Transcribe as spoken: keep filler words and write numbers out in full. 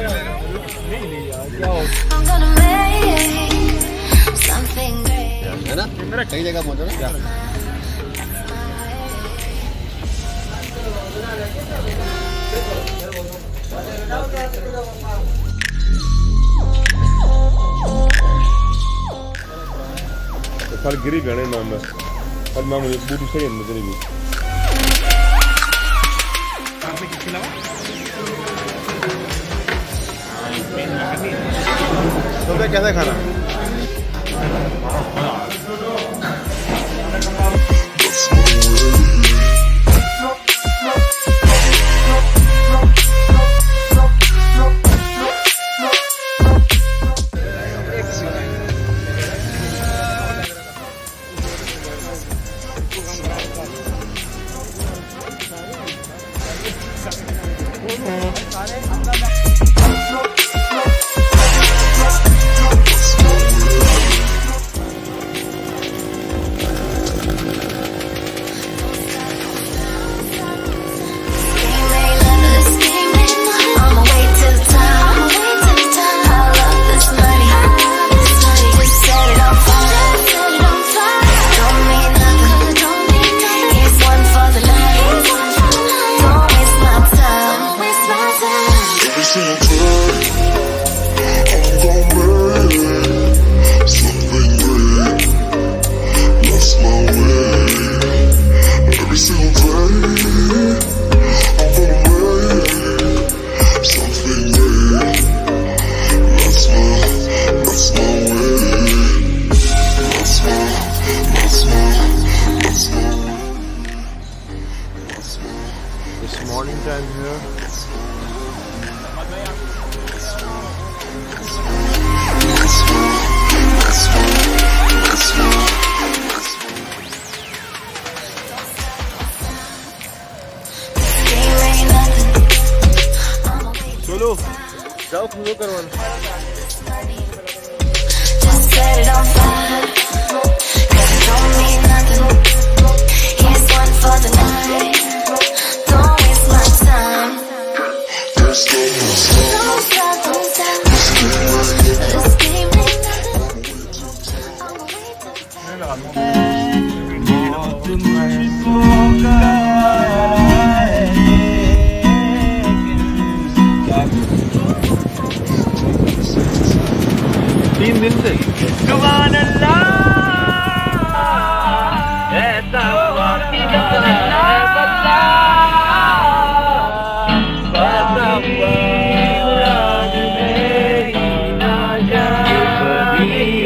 है ना? सही जगह पहुंचो ना? कल गिरी गए ना मैं कल मैं मुझे बूटी सही अंदर चली गई तो क्या कैसे खाना morning time here. चलो जाओ खुलो करवाना तीन दिन से सुभान अल्लाह ऐसा हुआ कि जाना बल्ला बसा हुआ उड़ान मेरी ना जाए